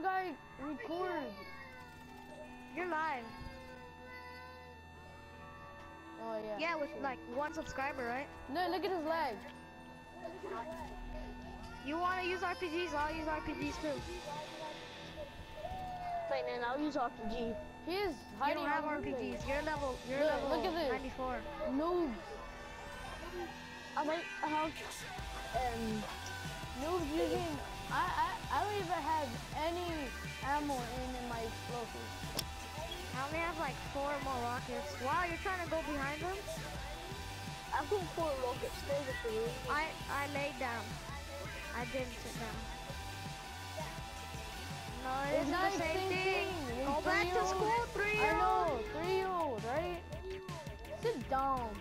guy record. You're live. Oh yeah. Yeah, with like 1 subscriber, right? No, look at his leg. You want to use RPGs? I'll use RPGs too. Wait, then I'll use RPG. He is You hiding don't have on the RPGs. place. You're level. You're Look, level look at this. 94. Noobs. I might have Noobs using. I don't even have any ammo in my explosives. I only have like 4 more rockets. Wow, you're trying to go behind them? I've got 4 rockets. There's a 3. I laid down. I didn't sit down. No, it It's isn't not the same thing. It's Go back to 3-0. school, 3-year-old. I know, 3-year-old, right? Sit down.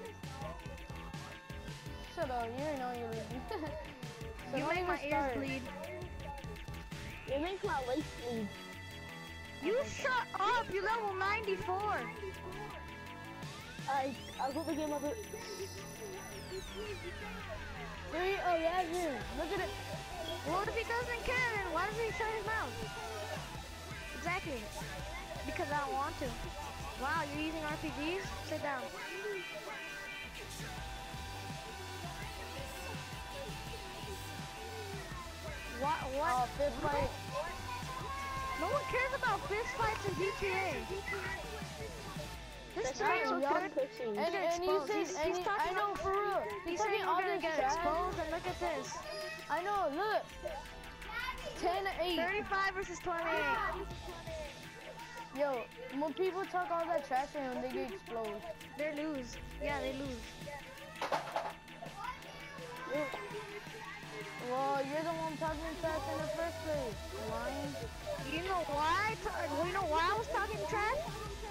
Shut up, you know you're losing. So You don't make even my ears start. bleed. It makes my life bleed. You shut up! You level 94. I got the game of it. 3-11. Look at it. Well, if he doesn't care, then why does he shut his mouth? Exactly. Because I don't want to. Wow, you're using RPGs? Sit down. What? Oh, fist fight. No one cares about fist fights in GTA. This That's guy right, is y'all good. pushing. And you exposed. said, He's talking I know about- for real. He's talking saying all we're gonna this get trash. exposed, and look at this. I know, look. 10-8. 35 versus 28. Yo, when people talk all that trash on him, they get exploded. They lose. Yeah, they lose. Well, you're the one talking trash in the first place. Lying. You know why? You know why I was talking trash?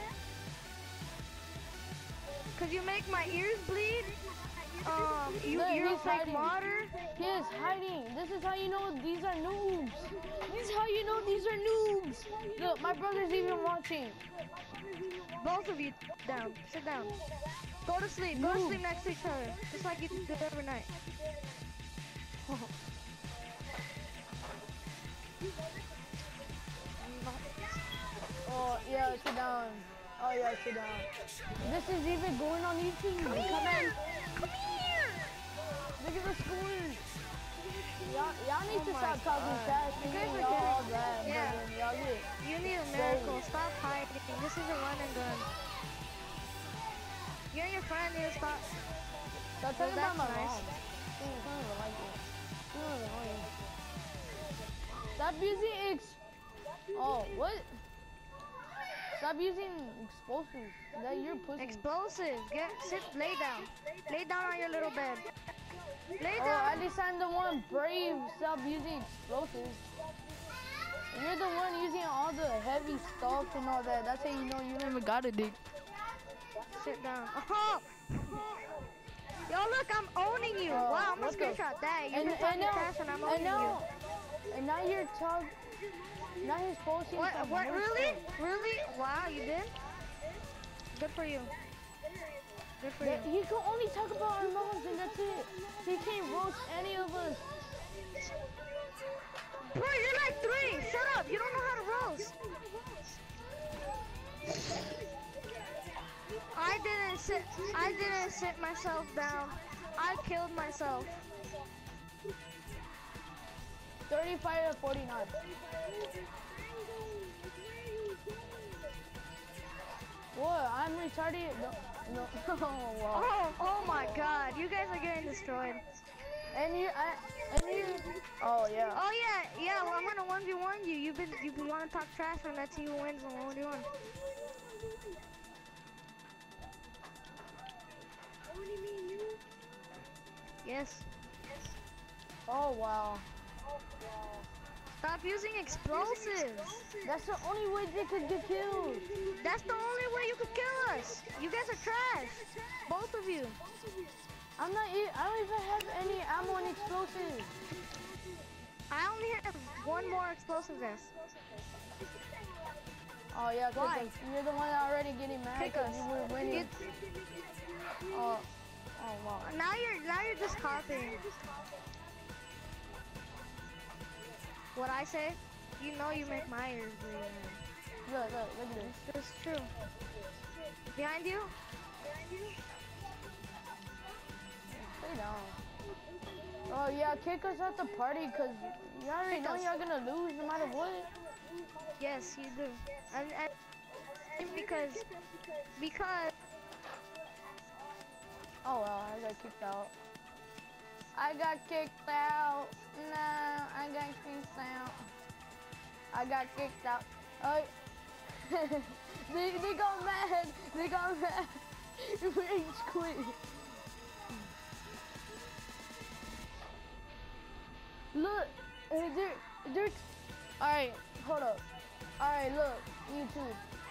Cause you make my ears bleed. Look, You're a he's fake hiding. modder. He is hiding. This is how you know these are noobs. This is how you know these are noobs. Look, my brother's even watching. Both of you down. Sit down. Go to sleep. Go to Noob. sleep next to each other, just like you do every night. Oh, yeah, sit down. Oh, yeah, sit down. This is even going on YouTube. Come here! Come here! Look at the scores. Y'all need to my stop talking God. trash. You guys Thinking are y'all all getting- bad. yeah. But then y'all get. You need a miracle. Stop hiding. This is a run and gun. You and your friend need to stop. Stop talking about that's my nice. mom. She don't even like it. She don't even like it. Stop using Oh, what? Stop using explosives. That you're pussy. Explosive. Lay down. Lay down on your little bed. Lay Oh, down. at least I'm the one brave. Stop using explosives. You're the one using all the heavy stuff and all that. That's how you know you never got a dick. Sit down. Oh! Yo, look, I'm owning you. Wow, I'm gonna what the- screenshot that. You're just talking trash and I'm owning you. And now you're talking. Now he's posting. What? some What? more Really? stuff. Really? Wow, you did? Good for you. Good for That you. he can only talk about our moms and that's it. He can't roast any of us. Bro, you're like 3. Shut up. You don't know how to roast. I didn't sit myself down. I killed myself. 35-49. What? I'm retarded. No. Oh, wow. Oh my God. You guys are getting destroyed. And you. Oh yeah. Oh yeah. Well, I'm gonna 1v1 you. You've been wanting to talk trash and that's who wins in 1v1. Yes. Oh wow. Stop using explosives. That's the only way they could get killed. That's the only way you could kill us. You guys are trash. Both of you. I don't even have any ammo and explosives. I only have 1 more explosive vest. Oh yeah, Why? because you're the one already getting mad Kick because us. you were winning. Oh wow. Now you're just copying. What I say? You know you make my ears bleed, man. Look at this. That's true. Behind you? Stay down. Oh yeah, kick us out the party, cause you already know you're gonna lose no matter what. Yes, you do. And because Oh well, I got kicked out. I got kicked out. No, I got kicked out. I got kicked out. They got mad. They got mad. Rage quit. Look, they're. All right, hold up. All right, look, YouTube.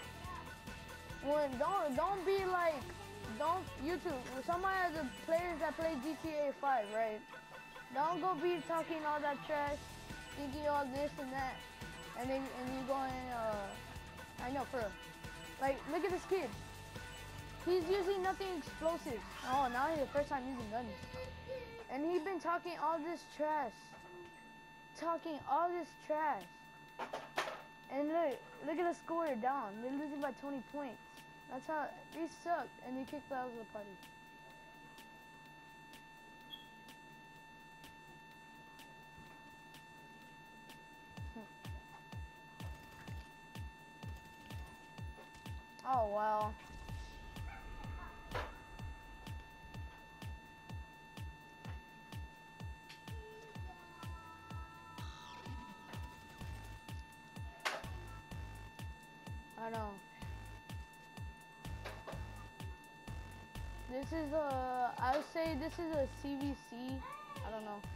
Don't be like, YouTube. Somebody of the players that play GTA 5, right? Don't go be talking all that trash, thinking all this and that, and you going, I know for real. Like, look at this kid. He's using nothing explosive. Oh, now he's the first time using guns. And he's been talking all this trash. And look at the score down. They're losing by 20 points. That's how, they suck, and they kicked out of the party. Oh, wow. I know. This is I would say this is a CVC. I don't know.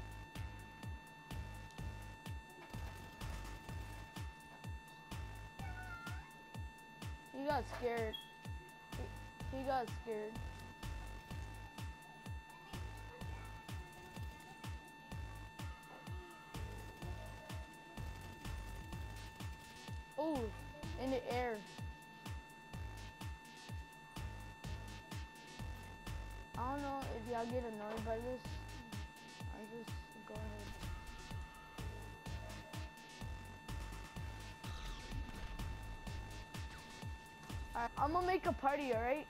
He got scared. He got scared. Oh, in the air. I don't know if y'all get annoyed by this. I just go ahead. Alright, I'm gonna make a party, alright?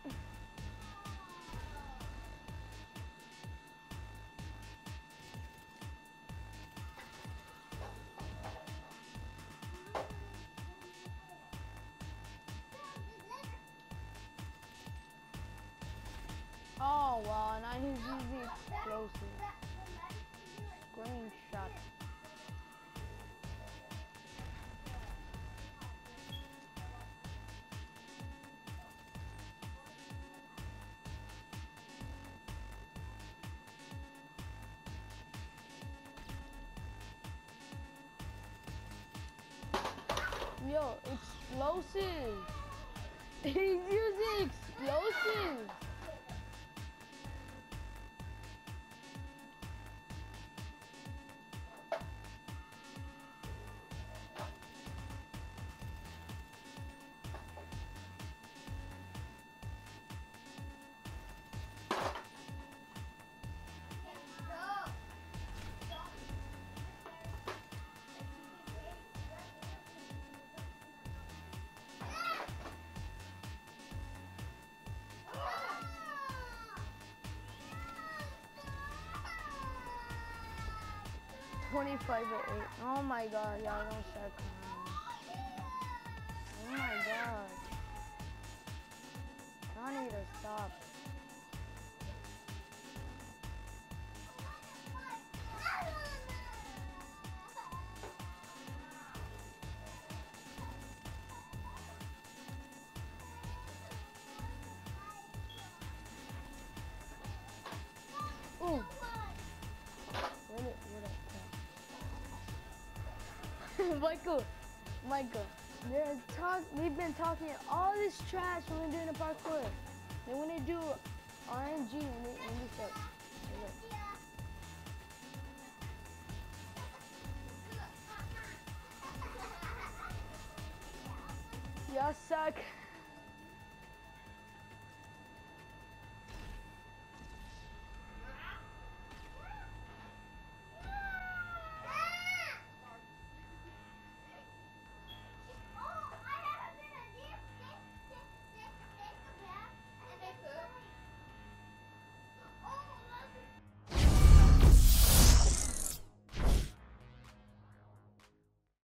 Oh wow, now he's using explosive. Screenshot. Yo, explosive! He's using explosive! $25 at 8. Oh my god, y'all don't start crying. Oh my god. Y'all need to stop. Ooh. Michael, they've been talking all this trash when we're doing the parkour. Then when they do RNG and they suck. Y'all suck.